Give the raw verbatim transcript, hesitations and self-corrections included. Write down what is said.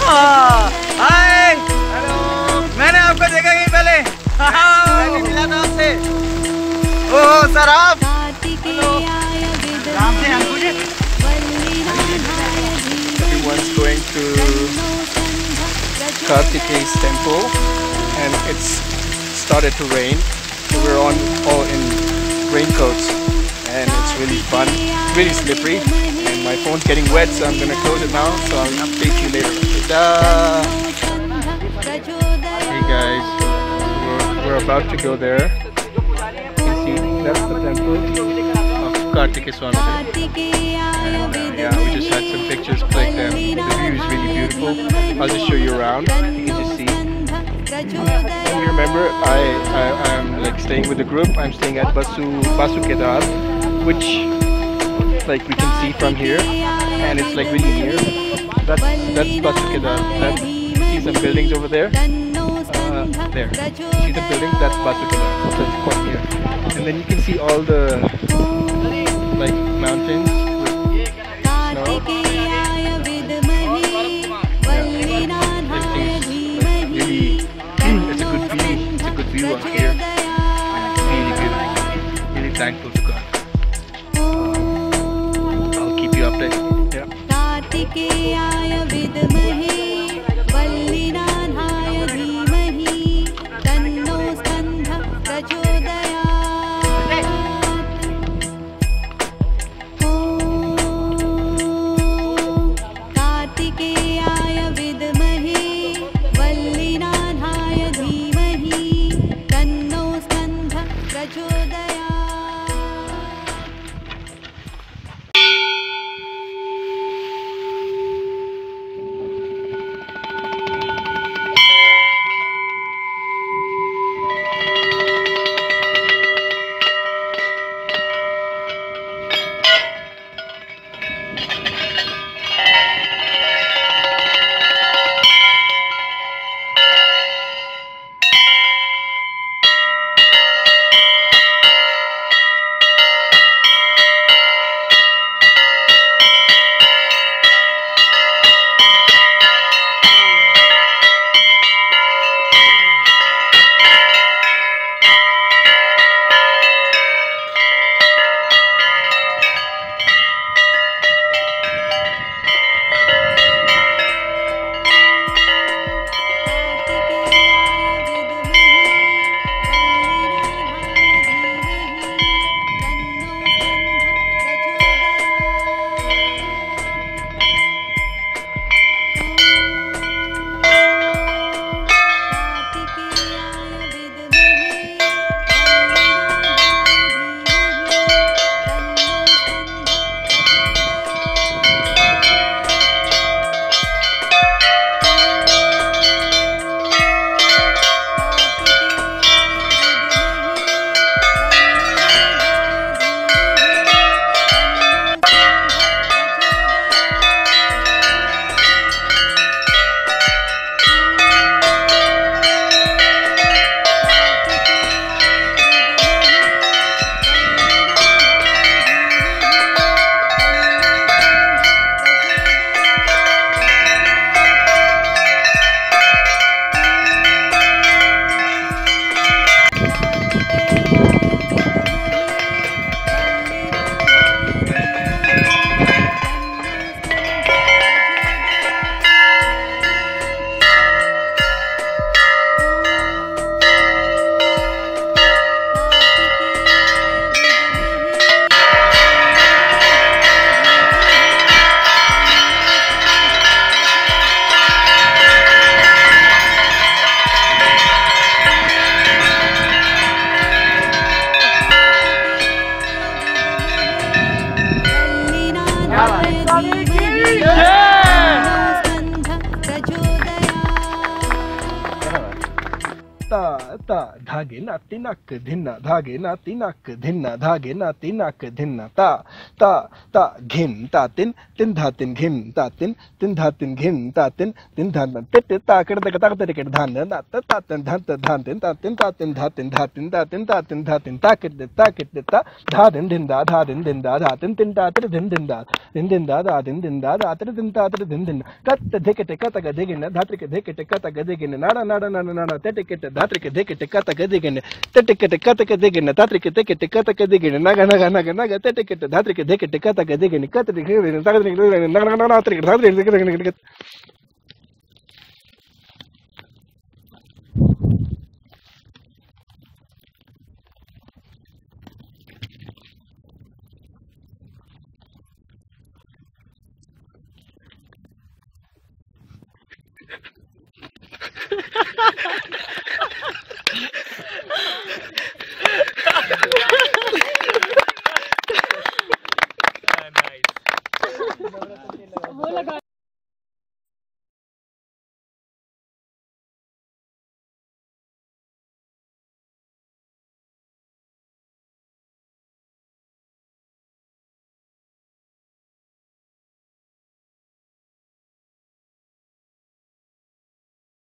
Hi hello, मैंने आपको देखा कहीं पहले? मैंने मिला था आपसे। ओह सर आप राम से अंकुर जी। Everyone's going to Kartik Temple and it's started to rain, so we're on all in raincoats and it's really fun, really slippery, and my phone's getting wet, so I'm gonna close it now, so I'll update you later. Ta-da! Hey guys, we're, we're about to go there. You can see that's the temple of Kartik Swami Temple. And uh, yeah, we just had some pictures clicked and the view is really beautiful. I'll just show you around. You can just see. And remember, I, I I'm like staying with the group. I'm staying at Basu Basu Kedar, which like we can see from here, and it's like really near. That's that's Basu Kedar. That, see some buildings over there. Uh, there. See the buildings? That's Basu Kedar. So it's quite near. And then you can see all the like mountains. View on here, and it's really beautiful. Really thankful to God. Uh, I'll keep you updated. Yeah. ता ता धागे ना तिनक धिन्ना धागे ना तिनक धिन्ना धागे ना तिनक धिन्ना ता ता ता घिन ता तिन तिन धा तिन घिन ता तिन तिन धा तिन घिन ता तिन तिन धा तिन ता कर तक तक तक धान ता ता तिन धा धान तिन ता तिन ता तिन धा तिन धा तिन ता तिन ता तिन धा तिन ता कर ता कर ता धा दिन दिन दा धा दिन दिन दा धा तिन तिन ता तिर दिन दिन दा दिन दिन दा धा दिन दिन दा धा तिर दिन ता तिर दिन दिन कत धिक टिक कत गदिगिन धात्र के धिक टिक कत गदिगिन नाड़ा नाड़ा नाड़ा नाड़ा टिक धात्र के धिक टिक कत गदिगिन टिक कत गदिगिन धात्र के धिक टिक कत गदिगिन नग नग नग नग टिक धात्र के धिक टिक कत गदिगिन कत टिक नग नग नग टिक धात्र